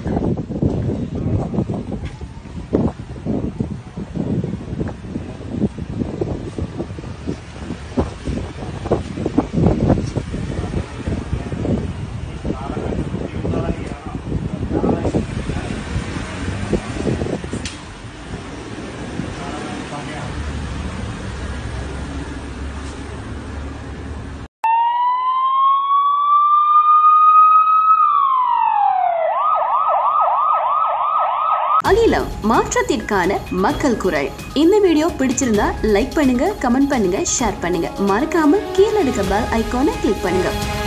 அகிலம் மாற்றத்திற்கான மக்கள் குரல். இந்த வீடியோ பிடிச்சிருந்தா லைக் பண்ணுங்க, கமெண்ட் பண்ணுங்க, ஷேர் பண்ணுங்க. மறக்காம கீழே இருக்க பெல் ஐகானை கிளிக் பண்ணுங்க.